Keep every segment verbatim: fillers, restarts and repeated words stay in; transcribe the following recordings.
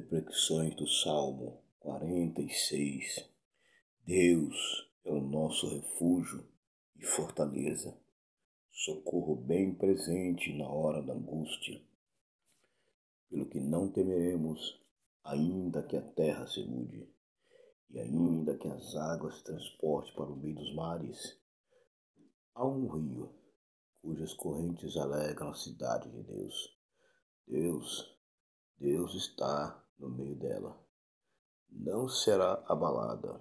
Reflexões do Salmo quarenta e seis. Deus é o nosso refúgio e fortaleza, socorro bem presente na hora da angústia. Pelo que não temeremos, ainda que a terra se mude, e ainda que as águas se transportem para o meio dos mares. Há um rio, cujas correntes alegram a cidade de Deus. Deus, Deus está no meio dela. Não será abalada.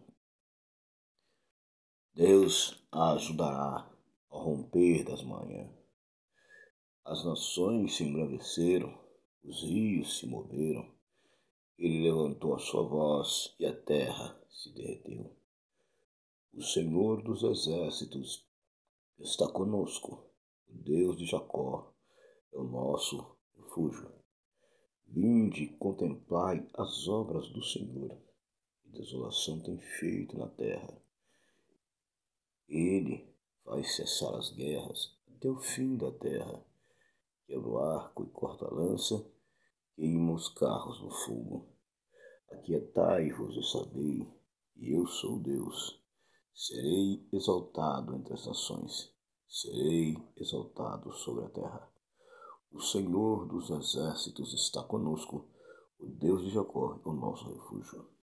Deus a ajudará ao romper das manhãs. As nações se embraveceram, os rios se moveram. Ele levantou a sua voz e a terra se derreteu. O Senhor dos exércitos está conosco. O Deus de Jacó é o nosso refúgio. Vinde, contemplai as obras do Senhor. Que desolação tem feito na terra. Ele faz cessar as guerras até o fim da terra. Quebra o arco e corta a lança, queima os carros no fogo. Aquietai-vos e sabei, e eu sou Deus. Serei exaltado entre as nações, serei exaltado sobre a terra. O Senhor dos exércitos está conosco, o Deus de Jacó é o nosso refúgio.